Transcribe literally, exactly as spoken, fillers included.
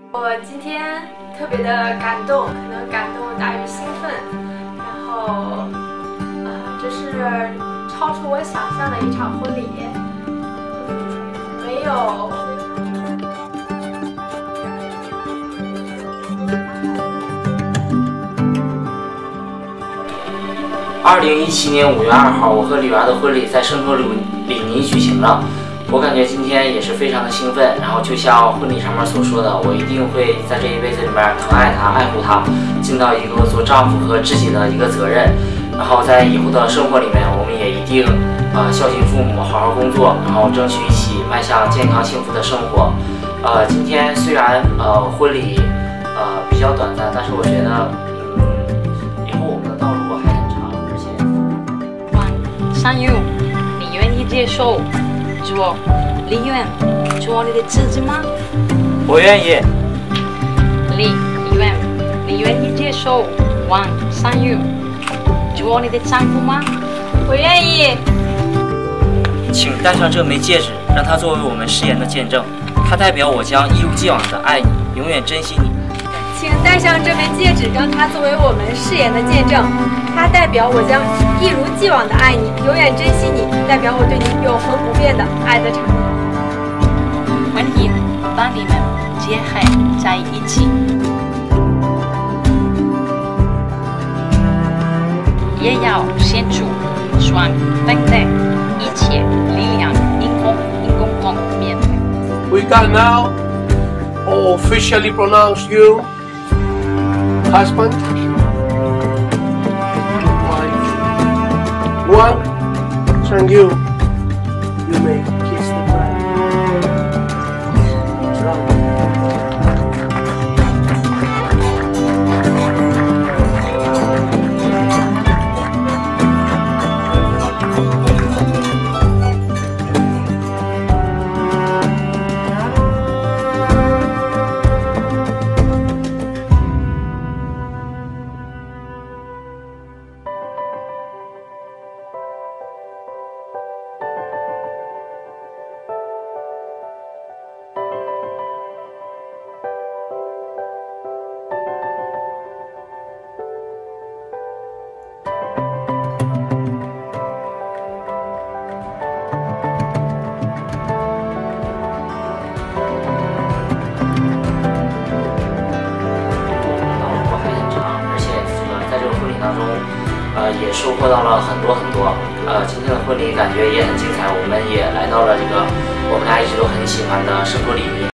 我今天特别的感动，可能感动大于兴奋，然后，呃，这是超出我想象的一场婚礼，没有。 二零一七年五月二号，我和李媛的婚礼在圣托里里尼举行了。我感觉今天也是非常的兴奋。然后就像婚礼上面所说的，我一定会在这一辈子里面疼爱她、爱护她，尽到一个做丈夫和知己的一个责任。然后在以后的生活里面，我们也一定呃孝敬父母，好好工作，然后争取一起迈向健康幸福的生活。呃，今天虽然呃婚礼呃比较短暂，但是我觉得嗯以后我们的道路还很长。 相遇，你愿意接受做李媛做你的妻子吗？ 我愿意。 李李媛，你愿意接受王相遇做你的丈夫吗？ 我愿意。 请戴上这枚戒指，让它作为我们誓言的见证。它代表我将一如既往的爱你，永远珍惜你。 请戴上这枚戒指，让它作为我们誓言的见证。它代表我将一如既往的爱你，永远珍惜你，代表我对你永恒不变的爱的承诺。 婚姻当你们结合在一起，也要献出双份的一切力量，因共因共同面对。 We can now officially pronounce you husband, wife. One, and you, you may kiss the bride. 呃，也收获到了很多很多。呃，今天的婚礼感觉也很精彩，我们也来到了这个我们俩一直都很喜欢的圣托里尼。